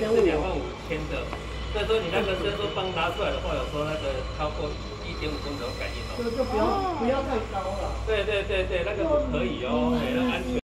是25000的。所以说你那个伸缩棒拉出来的话，有时候那个超过1.5公尺会感应哦。 就不要太高了。 对，那个不可以哦，那安全。